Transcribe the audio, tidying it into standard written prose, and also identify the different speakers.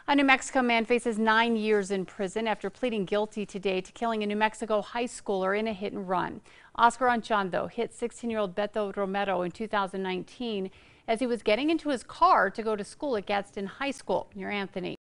Speaker 1: A New Mexico man faces 9 years in prison after pleading guilty today to killing a New Mexico high schooler in a hit and run. Oscar Anchondo hit 16-year-old Beto Romero in 2019 as he was getting into his car to go to school at Gadsden High School near Anthony.